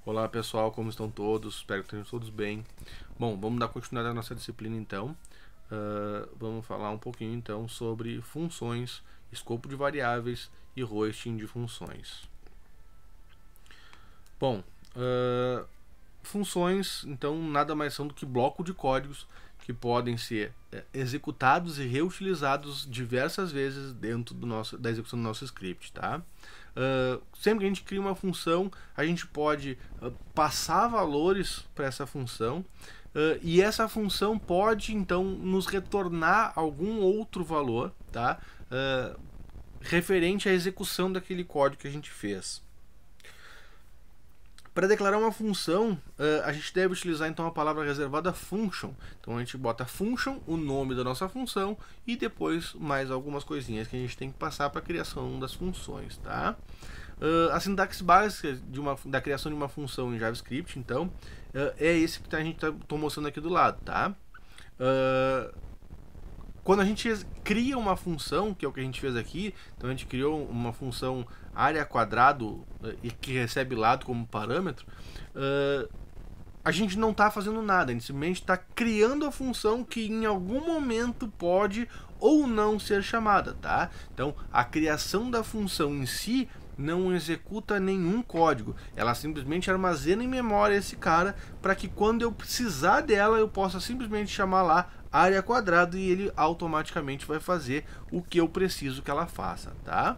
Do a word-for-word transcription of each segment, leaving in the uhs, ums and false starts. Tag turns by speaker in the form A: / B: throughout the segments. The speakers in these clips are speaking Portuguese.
A: Olá pessoal, como estão todos? Espero que estejam todos bem. Bom, vamos dar continuidade à nossa disciplina então. Uh, vamos falar um pouquinho então sobre funções, escopo de variáveis e hosting de funções. Bom, uh, funções então nada mais são do que bloco de códigos que podem ser é, executados e reutilizados diversas vezes dentro do nosso, da execução do nosso script, tá? Uh, sempre que a gente cria uma função, a gente pode uh, passar valores para essa função uh, e essa função pode então nos retornar algum outro valor, tá? Uh, referente à execução daquele código que a gente fez. Para declarar uma função, uh, a gente deve utilizar então a palavra reservada function. Então a gente bota function, o nome da nossa função, e depois mais algumas coisinhas que a gente tem que passar para a criação das funções, tá? Uh, a sintaxe básica de uma, da criação de uma função em JavaScript, então, uh, é esse que a gente está mostrando aqui do lado, tá? Uh, Quando a gente cria uma função, que é o que a gente fez aqui, então a gente criou uma função área quadrado e que recebe lado como parâmetro, uh, a gente não está fazendo nada, a gente simplesmente está criando a função que em algum momento pode ou não ser chamada, tá? Então a criação da função em si não executa nenhum código, ela simplesmente armazena em memória esse cara para que quando eu precisar dela eu possa simplesmente chamar lá área quadrada e ele automaticamente vai fazer o que eu preciso que ela faça, tá?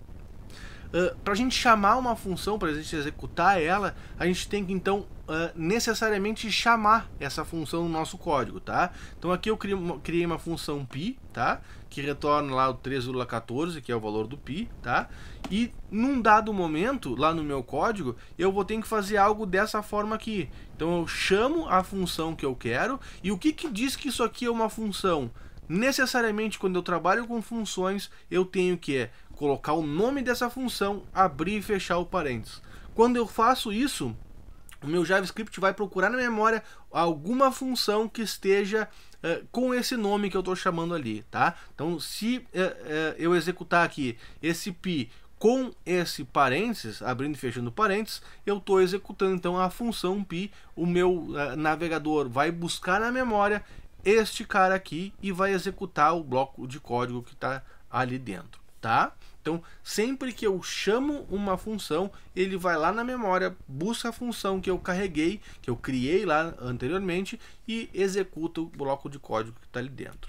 A: Uh, para a gente chamar uma função, para a gente executar ela, a gente tem que então uh, necessariamente chamar essa função no nosso código, tá? Então aqui eu criei uma, criei uma função pi, tá? Que retorna lá o três vírgula quatorze, que é o valor do pi, tá? E num dado momento, lá no meu código, eu vou ter que fazer algo dessa forma aqui. Então eu chamo a função que eu quero, e o que que diz que isso aqui é uma função? Necessariamente, quando eu trabalho com funções, eu tenho que colocar o nome dessa função, abrir e fechar o parênteses. Quando eu faço isso, o meu JavaScript vai procurar na memória alguma função que esteja uh, com esse nome que eu estou chamando ali, tá? Então, se uh, uh, eu executar aqui esse pi com esse parênteses, abrindo e fechando parênteses, eu estou executando então a função pi, o meu uh, navegador vai buscar na memória este cara aqui e vai executar o bloco de código que está ali dentro, tá? Então, sempre que eu chamo uma função, ele vai lá na memória, busca a função que eu carreguei, que eu criei lá anteriormente e executa o bloco de código que está ali dentro.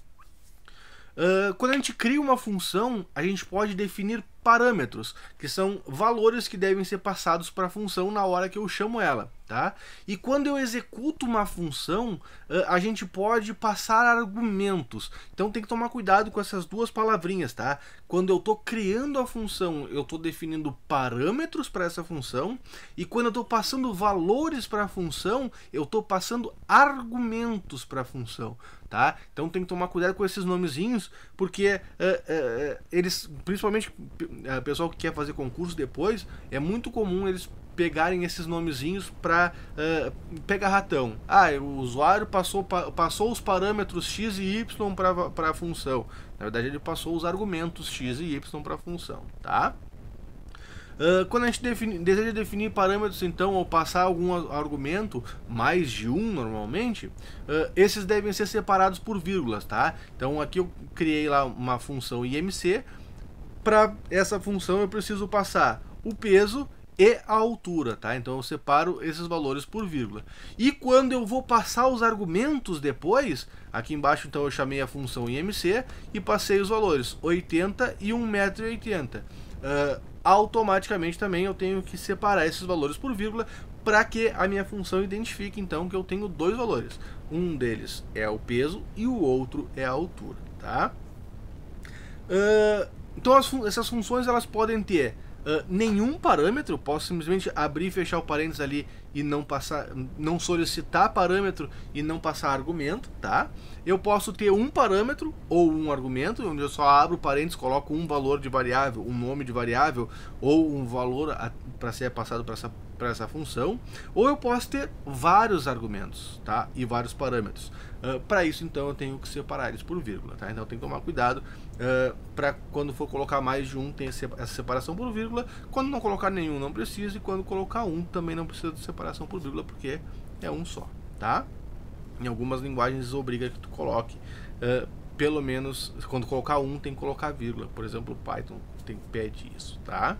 A: Uh, quando a gente cria uma função, a gente pode definir parâmetros, que são valores que devem ser passados para a função na hora que eu chamo ela, tá? E quando eu executo uma função, uh, a gente pode passar argumentos. Então tem que tomar cuidado com essas duas palavrinhas, tá? Quando eu estou criando a função, eu estou definindo parâmetros para essa função, e quando eu estou passando valores para a função, eu estou passando argumentos para a função, tá? Então tem que tomar cuidado com esses nomezinhos, porque uh, uh, eles, principalmente o pessoal que quer fazer concurso depois, é muito comum eles pegarem esses nomezinhos para uh, pegar ratão. Ah, o usuário passou, pa, passou os parâmetros x e y para a função. Na verdade, ele passou os argumentos x e y para a função, tá? Uh, quando a gente defini, deseja definir parâmetros, então, ou passar algum argumento, mais de um normalmente, uh, esses devem ser separados por vírgulas, tá? Então aqui eu criei lá uma função I M C. Para essa função eu preciso passar o peso e a altura, tá? Então eu separo esses valores por vírgula. E quando eu vou passar os argumentos depois, aqui embaixo então eu chamei a função I M C e passei os valores oitenta e um metro e oitenta. Uh, automaticamente também eu tenho que separar esses valores por vírgula para que a minha função identifique então que eu tenho dois valores. Um deles é o peso e o outro é a altura, tá? Uh, então as fun essas funções elas podem ter uh, nenhum parâmetro, eu posso simplesmente abrir e fechar o parênteses ali e não passar, não solicitar parâmetro e não passar argumento, tá? Eu posso ter um parâmetro ou um argumento, onde eu só abro parênteses, coloco um valor de variável, um nome de variável ou um valor para ser passado para essa, para essa função, ou eu posso ter vários argumentos, tá? E vários parâmetros. Uh, para isso, então, eu tenho que separar eles por vírgula, tá? Então tem que tomar cuidado uh, para quando for colocar mais de um tem essa separação por vírgula. Quando não colocar nenhum não precisa, e quando colocar um também não precisa de separação por vírgula, porque é um só, tá? Em algumas linguagens obriga que tu coloque uh, pelo menos, quando colocar um tem que colocar vírgula. Por exemplo, o Python tem, pede isso, tá?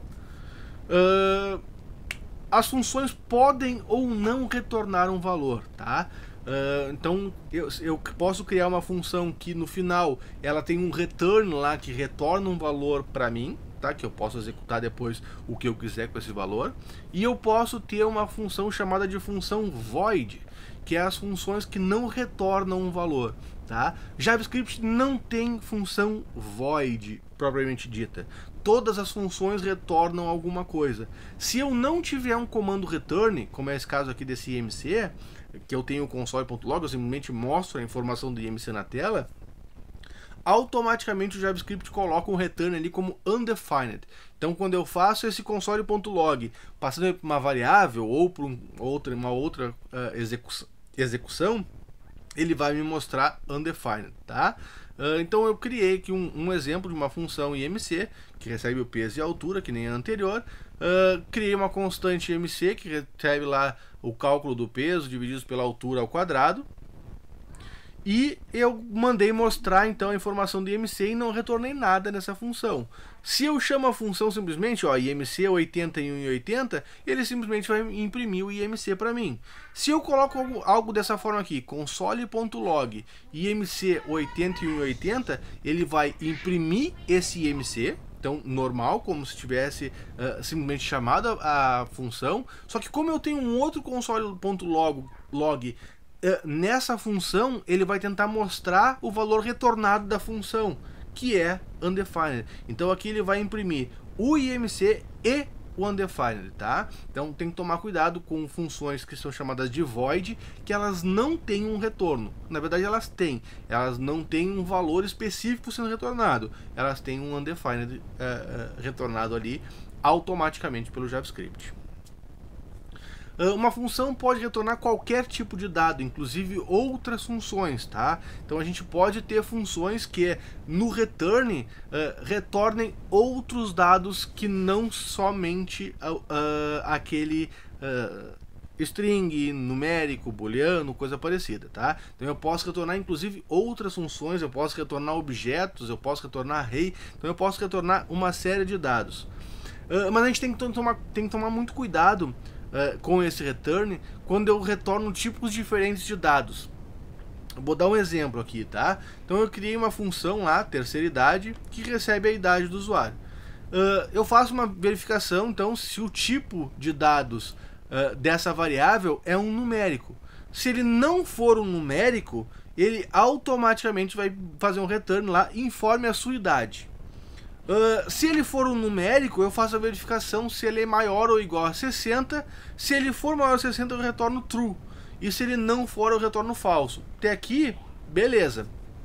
A: Uh, as funções podem ou não retornar um valor, tá? Uh, então eu, eu posso criar uma função que no final ela tem um return lá que retorna um valor para mim, tá? Que eu posso executar depois o que eu quiser com esse valor. E eu posso ter uma função chamada de função void, que é as funções que não retornam um valor, tá? JavaScript não tem função void propriamente dita. Todas as funções retornam alguma coisa. Se eu não tiver um comando return, como é esse caso aqui desse I M C, que eu tenho o console.log, eu simplesmente mostro a informação do I M C na tela, automaticamente o JavaScript coloca um return ali como undefined. Então, quando eu faço esse console.log passando para uma variável ou para um, outra, uma outra uh, execução, execução, ele vai me mostrar undefined, tá? Uh, então eu criei aqui um, um exemplo de uma função I M C que recebe o peso e a altura, que nem a anterior. Uh, criei uma constante I M C que recebe lá o cálculo do peso dividido pela altura ao quadrado. E eu mandei mostrar então a informação do I M C e não retornei nada nessa função. Se eu chamo a função simplesmente, ó, I M C oitenta e um e oitenta, ele simplesmente vai imprimir o I M C para mim. Se eu coloco algo, algo dessa forma aqui, console.log I M C oitenta e um e oitenta, ele vai imprimir esse I M C, então normal, como se tivesse uh, simplesmente chamado a, a função. Só que como eu tenho um outro console.log log, uh, nessa função, ele vai tentar mostrar o valor retornado da função, que é undefined. Então aqui ele vai imprimir o I M C e o undefined, tá? Então tem que tomar cuidado com funções que são chamadas de void, que elas não têm um retorno. Na verdade elas têm, elas não têm um valor específico sendo retornado, elas têm um undefined uh, uh, retornado ali automaticamente pelo JavaScript. Uma função pode retornar qualquer tipo de dado, inclusive outras funções, tá? Então a gente pode ter funções que no return uh, retornem outros dados que não somente uh, uh, aquele uh, string, numérico, booleano, coisa parecida, tá? Então eu posso retornar inclusive outras funções, eu posso retornar objetos, eu posso retornar array, então eu posso retornar uma série de dados. Uh, mas a gente tem que tomar, tem que tomar muito cuidado Uh, com esse return, quando eu retorno tipos diferentes de dados. Eu vou dar um exemplo aqui, tá? Então eu criei uma função lá, terceira idade, que recebe a idade do usuário. Uh, eu faço uma verificação, então, se o tipo de dados uh, dessa variável é um numérico. Se ele não for um numérico, ele automaticamente vai fazer um return lá, informe a sua idade. Uh, se ele for um numérico, eu faço a verificação se ele é maior ou igual a sessenta. Se ele for maior a sessenta, eu retorno true. E se ele não for, eu retorno falso. Até aqui, beleza.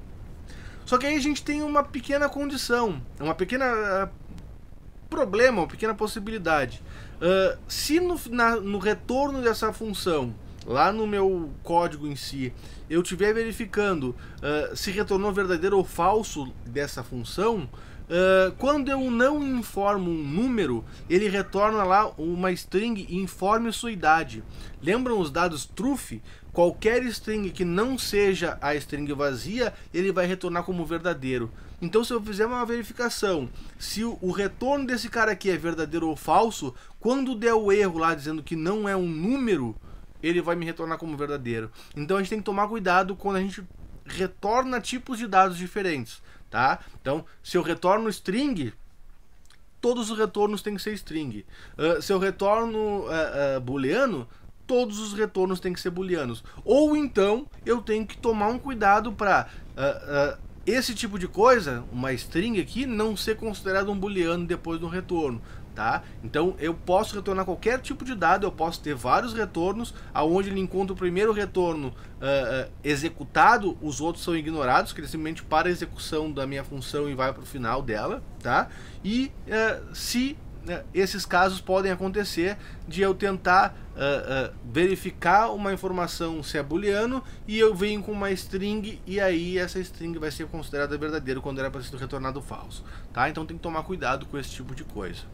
A: Só que aí a gente tem uma pequena condição, uma pequena uh, problema, uma pequena possibilidade. Uh, se no, na, no retorno dessa função, lá no meu código em si, eu estiver verificando uh, se retornou verdadeiro ou falso dessa função, Uh, quando eu não informo um número, ele retorna lá uma string e informe sua idade. Lembram os dados truth? Qualquer string que não seja a string vazia, ele vai retornar como verdadeiro. Então se eu fizer uma verificação, se o, o retorno desse cara aqui é verdadeiro ou falso, quando der o erro lá dizendo que não é um número, ele vai me retornar como verdadeiro. Então a gente tem que tomar cuidado quando a gente retorna tipos de dados diferentes. Tá? Então, se eu retorno string, todos os retornos têm que ser string. Uh, se eu retorno uh, uh, booleano, todos os retornos têm que ser booleanos. Ou então, eu tenho que tomar um cuidado para uh, uh, esse tipo de coisa, uma string aqui, não ser considerado um booleano depois do retorno. Tá? Então eu posso retornar qualquer tipo de dado, eu posso ter vários retornos, aonde ele encontra o primeiro retorno uh, uh, executado, os outros são ignorados, que ele simplesmente para a execução da minha função e vai para o final dela, tá? E uh, se né, esses casos podem acontecer de eu tentar uh, uh, verificar uma informação se é booleano e eu venho com uma string e aí essa string vai ser considerada verdadeira quando era para ser retornado falso, tá? Então tem que tomar cuidado com esse tipo de coisa.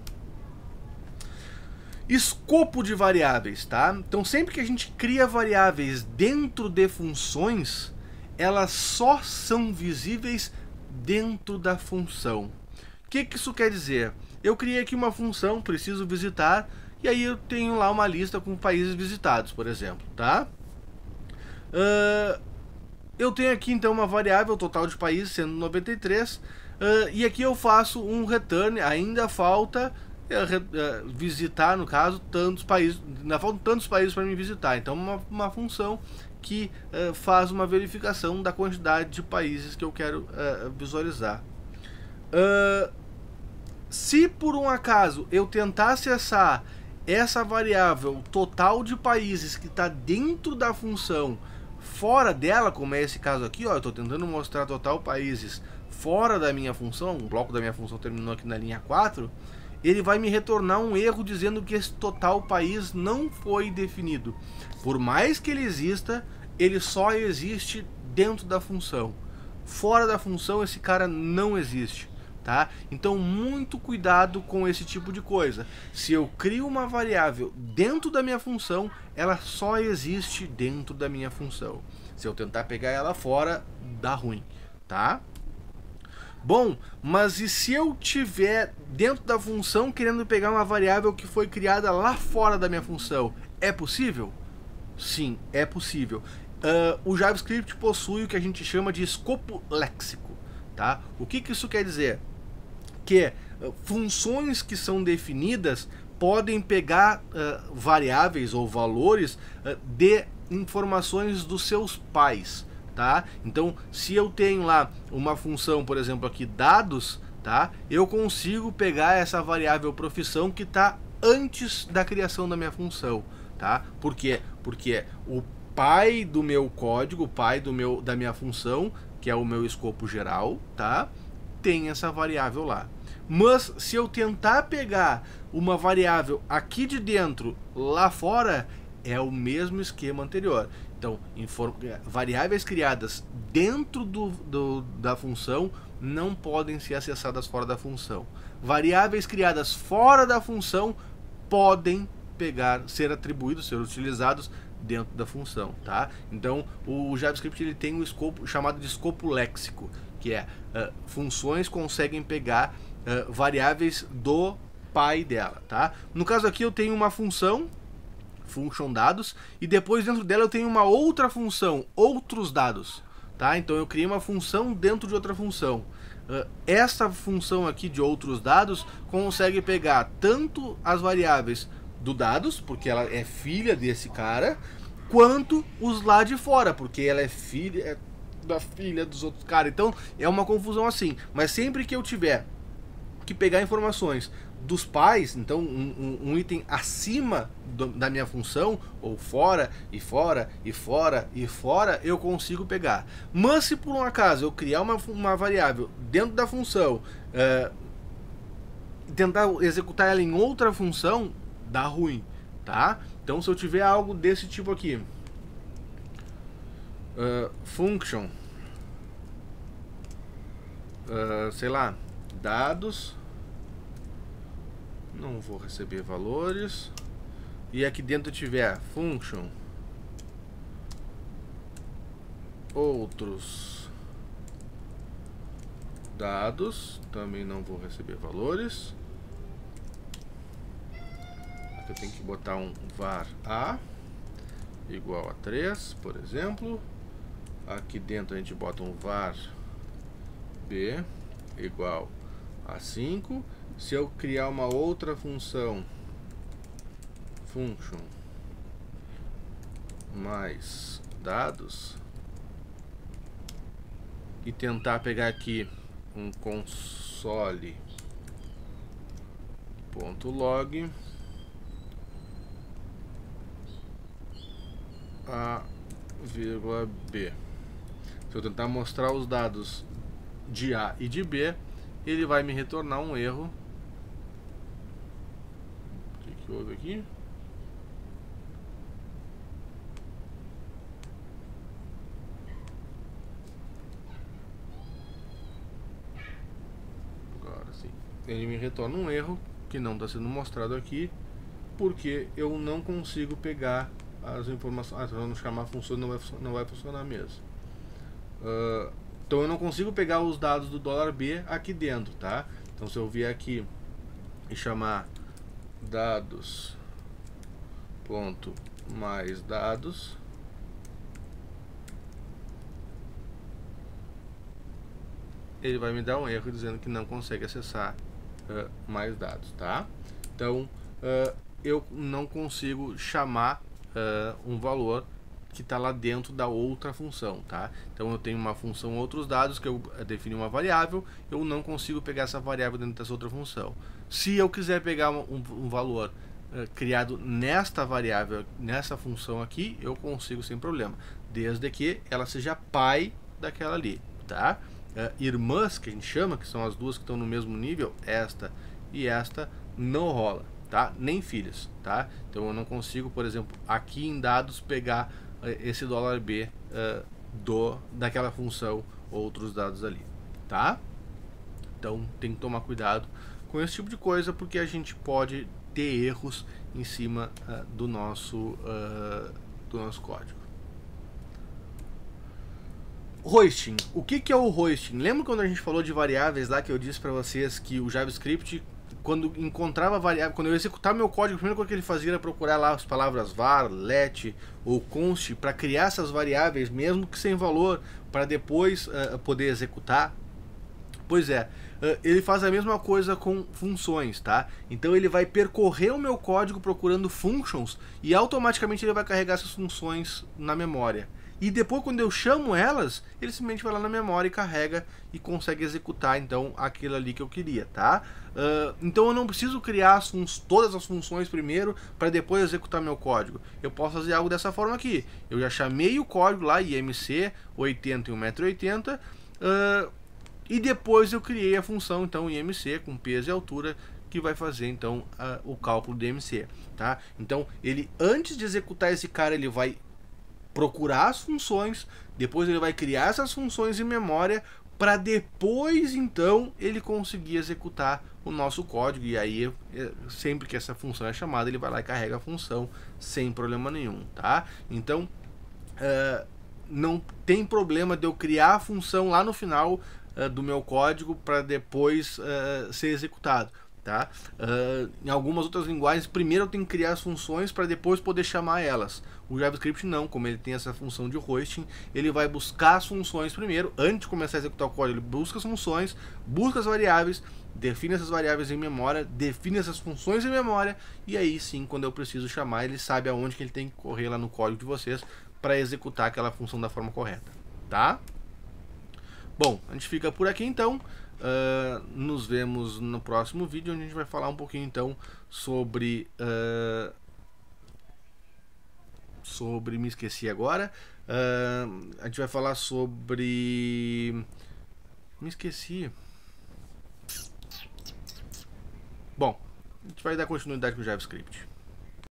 A: Escopo de variáveis, tá? Então sempre que a gente cria variáveis dentro de funções, elas só são visíveis dentro da função. O que que isso quer dizer? Eu criei aqui uma função, preciso visitar, e aí eu tenho lá uma lista com países visitados, por exemplo, tá? Uh, eu tenho aqui então uma variável total de países sendo noventa e três, uh, e aqui eu faço um return, ainda falta uh, visitar, no caso, tantos países, ainda faltam tantos países para me visitar, então uma, uma função que uh, faz uma verificação da quantidade de países que eu quero uh, visualizar. Uh, se por um acaso eu tentar acessar essa variável total de países que está dentro da função fora dela, como é esse caso aqui, ó, eu estou tentando mostrar total países fora da minha função, o bloco da minha função terminou aqui na linha quatro, ele vai me retornar um erro dizendo que esse total país não foi definido. Por mais que ele exista, ele só existe dentro da função. Fora da função, esse cara não existe, tá? Então, muito cuidado com esse tipo de coisa. Se eu crio uma variável dentro da minha função, ela só existe dentro da minha função. Se eu tentar pegar ela fora, dá ruim, tá? Bom, mas e se eu tiver dentro da função querendo pegar uma variável que foi criada lá fora da minha função? É possível? Sim, é possível. Uh, o JavaScript possui o que a gente chama de escopo léxico, tá? O que que isso quer dizer? Que uh, funções que são definidas podem pegar uh, variáveis ou valores uh, de informações dos seus pais. Tá? Então, se eu tenho lá uma função, por exemplo, aqui dados, tá? Eu consigo pegar essa variável profissão que está antes da criação da minha função, tá? Por quê? Porque o pai do meu código, o pai do meu, da minha função, que é o meu escopo geral, tá? Tem essa variável lá. Mas se eu tentar pegar uma variável aqui de dentro, lá fora, é o mesmo esquema anterior. Então, variáveis criadas dentro do, do, da função não podem ser acessadas fora da função. Variáveis criadas fora da função podem pegar, ser atribuídos, ser utilizados dentro da função, tá? Então, o JavaScript ele tem um escopo chamado de escopo léxico, que é uh, funções conseguem pegar uh, variáveis do pai dela, tá? No caso aqui eu tenho uma função function dados, e depois dentro dela eu tenho uma outra função, outros dados, tá? Então eu criei uma função dentro de outra função. Uh, essa função aqui de outros dados consegue pegar tanto as variáveis do dados, porque ela é filha desse cara, quanto os lá de fora, porque ela é filha da filha dos outros caras. Então é uma confusão assim, mas sempre que eu tiver que pegar informações dos pais, então um, um, um item acima do, da minha função, ou fora, e fora, e fora, e fora, eu consigo pegar. Mas se por um acaso eu criar uma, uma variável dentro da função, uh, tentar executar ela em outra função, dá ruim, tá? Então se eu tiver algo desse tipo aqui, uh, function, uh, sei lá, dados, não vou receber valores, e aqui dentro tiver function outros dados, também não vou receber valores. Aqui eu tenho que botar um var a igual a três, por exemplo. Aqui dentro a gente bota um var b igual a cinco. Se eu criar uma outra função, function mais dados, e tentar pegar aqui um console.log a vírgula b. Se eu tentar mostrar os dados de A e de B, ele vai me retornar um erro que houve aqui? Agora sim. Ele me retorna um erro que não está sendo mostrado aqui, porque eu não consigo pegar as informações. Ah, se eu não chamar a função, não vai, não vai funcionar mesmo. Uh, então eu não consigo pegar os dados do dólar B aqui dentro, tá? Então se eu vier aqui e chamar dados ponto mais dados, ele vai me dar um erro dizendo que não consegue acessar uh, mais dados, tá? Então uh, eu não consigo chamar uh, um valor que está lá dentro da outra função, tá? Então eu tenho uma função outros dados que eu defini uma variável, eu não consigo pegar essa variável dentro dessa outra função. Se eu quiser pegar um, um valor uh, criado nesta variável, nessa função aqui, eu consigo sem problema, desde que ela seja pai daquela ali, tá? Uh, irmãs, que a gente chama, que são as duas que estão no mesmo nível, esta e esta, não rola, tá? Nem filhas, tá? Então eu não consigo, por exemplo, aqui em dados pegar esse dólar B uh, do, daquela função outros dados ali, tá? Então tem que tomar cuidado com esse tipo de coisa, porque a gente pode ter erros em cima uh, do nosso uh, do nosso código. Hoisting. O que, que é o hoisting? Lembra quando a gente falou de variáveis lá, que eu disse para vocês que o JavaScript, quando encontrava variável, quando eu executava meu código, a primeira coisa que ele fazia era procurar lá as palavras var, let ou const para criar essas variáveis, mesmo que sem valor, para depois uh, poder executar? Pois é, uh, ele faz a mesma coisa com funções, tá? Então ele vai percorrer o meu código procurando functions e automaticamente ele vai carregar essas funções na memória. E depois, quando eu chamo elas, ele simplesmente vai lá na memória e carrega e consegue executar, então, aquilo ali que eu queria, tá? Uh, então eu não preciso criar as todas as funções primeiro para depois executar meu código. Eu posso fazer algo dessa forma aqui. Eu já chamei o código lá, I M C oitenta e um metro e oitenta, uh, e depois eu criei a função, então, I M C com peso e altura, que vai fazer, então, uh, o cálculo do I M C, tá? Então, ele, antes de executar esse cara, ele vai procurar as funções, depois ele vai criar essas funções em memória para depois então ele conseguir executar o nosso código, e aí sempre que essa função é chamada ele vai lá e carrega a função sem problema nenhum, tá? Então uh, não tem problema de eu criar a função lá no final uh, do meu código para depois uh, ser executado. Tá? Uh, em algumas outras linguagens, primeiro eu tenho que criar as funções para depois poder chamar elas. O JavaScript não, como ele tem essa função de hoisting, ele vai buscar as funções primeiro, antes de começar a executar o código, ele busca as funções, busca as variáveis, define essas variáveis em memória, define essas funções em memória, e aí sim, quando eu preciso chamar, ele sabe aonde que ele tem que correr lá no código de vocês para executar aquela função da forma correta, tá? Bom, a gente fica por aqui então. Uh, nos vemos no próximo vídeo, onde a gente vai falar um pouquinho então sobre uh, sobre, me esqueci agora, uh, a gente vai falar sobre, me esqueci, bom, a gente vai dar continuidade com o JavaScript.